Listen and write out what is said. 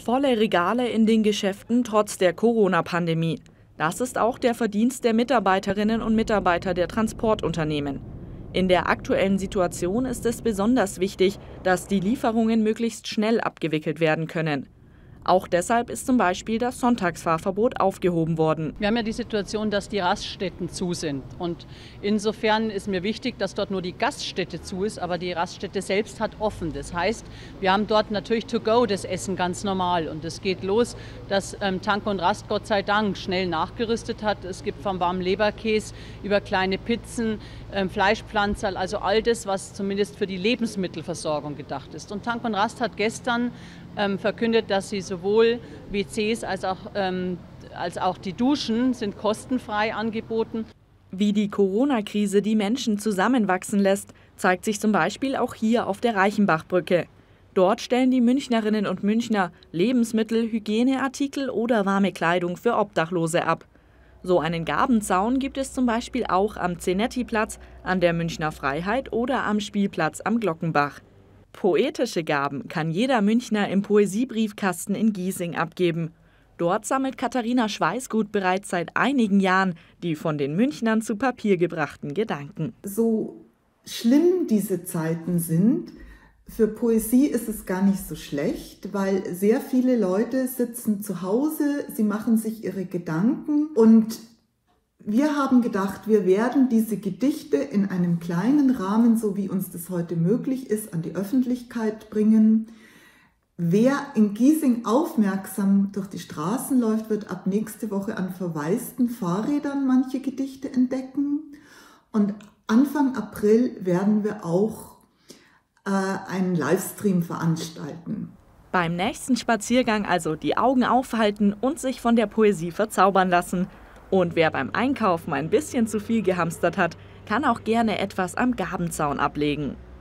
Volle Regale in den Geschäften trotz der Corona-Pandemie. Das ist auch der Verdienst der Mitarbeiterinnen und Mitarbeiter der Transportunternehmen. In der aktuellen Situation ist es besonders wichtig, dass die Lieferungen möglichst schnell abgewickelt werden können. Auch deshalb ist zum Beispiel das Sonntagsfahrverbot aufgehoben worden. Wir haben ja die Situation, dass die Raststätten zu sind. Und insofern ist mir wichtig, dass dort nur die Gaststätte zu ist, aber die Raststätte selbst hat offen. Das heißt, wir haben dort natürlich to go das Essen ganz normal. Und es geht los, dass Tank und Rast Gott sei Dank schnell nachgerüstet hat. Es gibt vom warmen Leberkäse über kleine Pizzen, Fleischpflanzerl, also all das, was zumindest für die Lebensmittelversorgung gedacht ist. Und Tank und Rast hat gestern verkündet, dass sie sowohl WCs als auch die Duschen sind kostenfrei angeboten. Wie die Corona-Krise die Menschen zusammenwachsen lässt, zeigt sich zum Beispiel auch hier auf der Reichenbachbrücke. Dort stellen die Münchnerinnen und Münchner Lebensmittel, Hygieneartikel oder warme Kleidung für Obdachlose ab. So einen Gabenzaun gibt es zum Beispiel auch am Zenetti-Platz, an der Münchner Freiheit oder am Spielplatz am Glockenbach. Poetische Gaben kann jeder Münchner im Poesiebriefkasten in Giesing abgeben. Dort sammelt Katharina Schweißgut bereits seit einigen Jahren die von den Münchnern zu Papier gebrachten Gedanken. So schlimm diese Zeiten sind, für Poesie ist es gar nicht so schlecht, weil sehr viele Leute sitzen zu Hause, sie machen sich ihre Gedanken und wir haben gedacht, wir werden diese Gedichte in einem kleinen Rahmen, so wie uns das heute möglich ist, an die Öffentlichkeit bringen. Wer in Giesing aufmerksam durch die Straßen läuft, wird ab nächste Woche an verwaisten Fahrrädern manche Gedichte entdecken. Und Anfang April werden wir auch einen Livestream veranstalten. Beim nächsten Spaziergang also die Augen aufhalten und sich von der Poesie verzaubern lassen. Und wer beim Einkaufen ein bisschen zu viel gehamstert hat, kann auch gerne etwas am Gabenzaun ablegen.